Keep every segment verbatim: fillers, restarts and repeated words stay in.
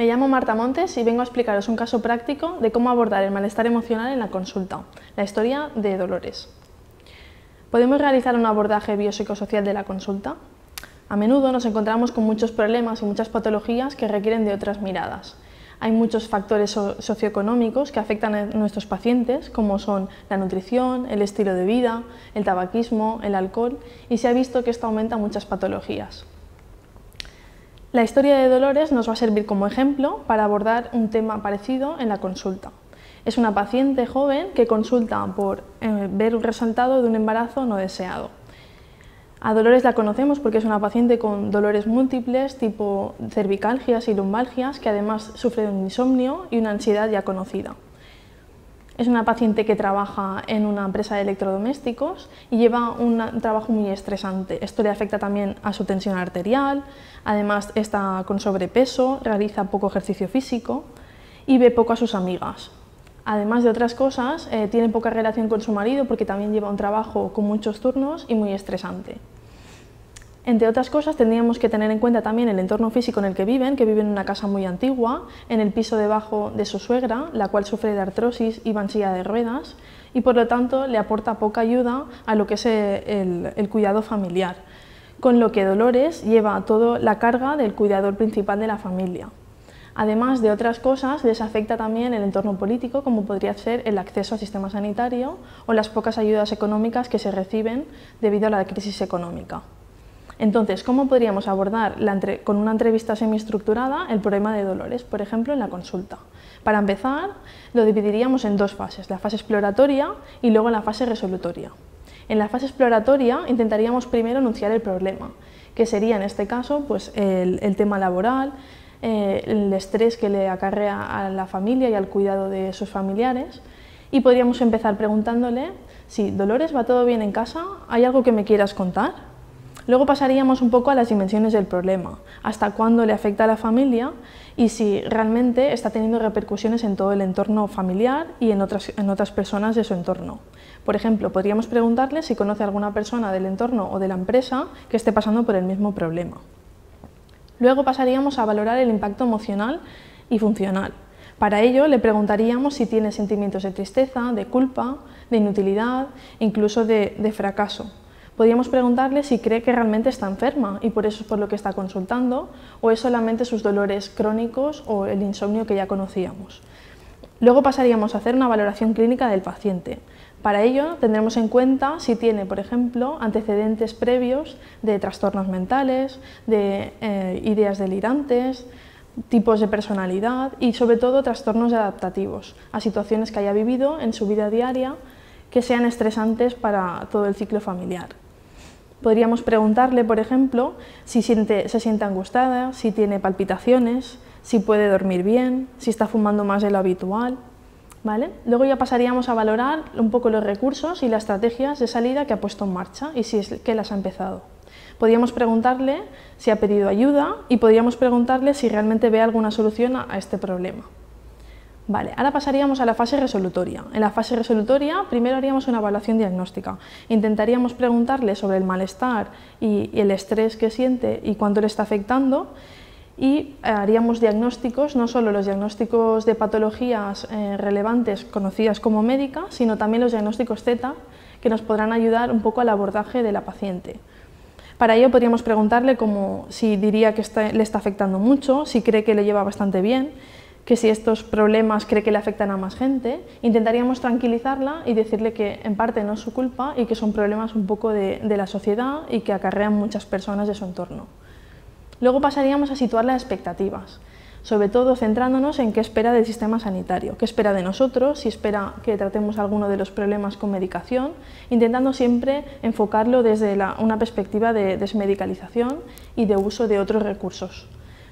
Me llamo Marta Montes y vengo a explicaros un caso práctico de cómo abordar el malestar emocional en la consulta, la historia de Dolores. ¿Podemos realizar un abordaje biopsicosocial de la consulta? A menudo nos encontramos con muchos problemas y muchas patologías que requieren de otras miradas. Hay muchos factores socioeconómicos que afectan a nuestros pacientes, como son la nutrición, el estilo de vida, el tabaquismo, el alcohol, y se ha visto que esto aumenta muchas patologías. La historia de Dolores nos va a servir como ejemplo para abordar un tema parecido en la consulta. Es una paciente joven que consulta por eh, ver un resultado de un embarazo no deseado. A Dolores la conocemos porque es una paciente con dolores múltiples, tipo cervicalgias y lumbalgias, que además sufre de un insomnio y una ansiedad ya conocida. Es una paciente que trabaja en una empresa de electrodomésticos y lleva un trabajo muy estresante. Esto le afecta también a su tensión arterial, además está con sobrepeso, realiza poco ejercicio físico y ve poco a sus amigas. Además de otras cosas, eh, tiene poca relación con su marido porque también lleva un trabajo con muchos turnos y muy estresante. Entre otras cosas, tendríamos que tener en cuenta también el entorno físico en el que viven, que viven en una casa muy antigua, en el piso debajo de su suegra, la cual sufre de artrosis y va en silla de ruedas, y por lo tanto le aporta poca ayuda a lo que es el, el cuidado familiar, con lo que Dolores lleva toda la carga del cuidador principal de la familia. Además de otras cosas, les afecta también el entorno político, como podría ser el acceso al sistema sanitario o las pocas ayudas económicas que se reciben debido a la crisis económica. Entonces, ¿cómo podríamos abordar la entre, con una entrevista semiestructurada el problema de Dolores, por ejemplo, en la consulta? Para empezar, lo dividiríamos en dos fases, la fase exploratoria y luego la fase resolutoria. En la fase exploratoria intentaríamos primero enunciar el problema, que sería en este caso pues, el, el tema laboral, eh, el estrés que le acarrea a la familia y al cuidado de sus familiares, y podríamos empezar preguntándole si Dolores, ¿va todo bien en casa? ¿Hay algo que me quieras contar? Luego pasaríamos un poco a las dimensiones del problema, hasta cuándo le afecta a la familia y si realmente está teniendo repercusiones en todo el entorno familiar y en otras, en otras personas de su entorno. Por ejemplo, podríamos preguntarle si conoce a alguna persona del entorno o de la empresa que esté pasando por el mismo problema. Luego pasaríamos a valorar el impacto emocional y funcional. Para ello le preguntaríamos si tiene sentimientos de tristeza, de culpa, de inutilidad, incluso de, de fracaso. Podríamos preguntarle si cree que realmente está enferma y por eso es por lo que está consultando, o es solamente sus dolores crónicos o el insomnio que ya conocíamos. Luego pasaríamos a hacer una valoración clínica del paciente. Para ello tendremos en cuenta si tiene, por ejemplo, antecedentes previos de trastornos mentales, de eh, ideas delirantes, tipos de personalidad y sobre todo trastornos adaptativos a situaciones que haya vivido en su vida diaria que sean estresantes para todo el ciclo familiar. Podríamos preguntarle, por ejemplo, si siente, se siente angustiada, si tiene palpitaciones, si puede dormir bien, si está fumando más de lo habitual, ¿vale? Luego ya pasaríamos a valorar un poco los recursos y las estrategias de salida que ha puesto en marcha y si es que las ha empezado. Podríamos preguntarle si ha pedido ayuda y podríamos preguntarle si realmente ve alguna solución a este problema. Vale, ahora pasaríamos a la fase resolutoria. En la fase resolutoria primero haríamos una evaluación diagnóstica. Intentaríamos preguntarle sobre el malestar y, y el estrés que siente y cuánto le está afectando y haríamos diagnósticos, no solo los diagnósticos de patologías eh, relevantes conocidas como médicas, sino también los diagnósticos Z que nos podrán ayudar un poco al abordaje de la paciente. Para ello podríamos preguntarle como si diría que está, le está afectando mucho, si cree que le lleva bastante bien, que si estos problemas cree que le afectan a más gente. Intentaríamos tranquilizarla y decirle que en parte no es su culpa y que son problemas un poco de, de la sociedad y que acarrean muchas personas de su entorno. Luego pasaríamos a situar las expectativas, sobre todo centrándonos en qué espera del sistema sanitario, qué espera de nosotros, si espera que tratemos alguno de los problemas con medicación, intentando siempre enfocarlo desde la, una perspectiva de desmedicalización y de uso de otros recursos.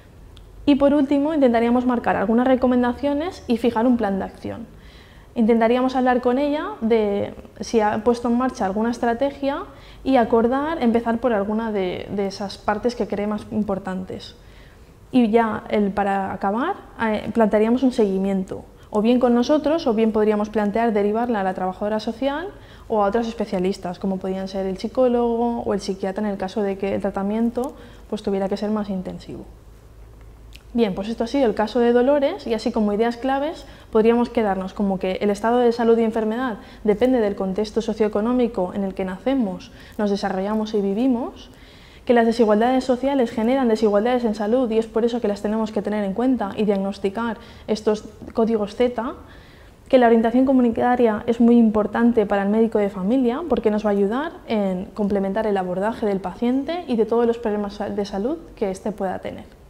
Y por último, intentaríamos marcar algunas recomendaciones y fijar un plan de acción. Intentaríamos hablar con ella de si ha puesto en marcha alguna estrategia y acordar empezar por alguna de, de esas partes que cree más importantes. Y ya el, para acabar, eh, plantearíamos un seguimiento, o bien con nosotros, o bien podríamos plantear derivarla a la trabajadora social o a otros especialistas, como podrían ser el psicólogo o el psiquiatra en el caso de que el tratamiento pues, tuviera que ser más intensivo. Bien, pues esto ha sido el caso de Dolores y así como ideas claves podríamos quedarnos como que el estado de salud y enfermedad depende del contexto socioeconómico en el que nacemos, nos desarrollamos y vivimos, que las desigualdades sociales generan desigualdades en salud y es por eso que las tenemos que tener en cuenta y diagnosticar estos códigos Z, que la orientación comunitaria es muy importante para el médico de familia porque nos va a ayudar en complementar el abordaje del paciente y de todos los problemas de salud que éste pueda tener.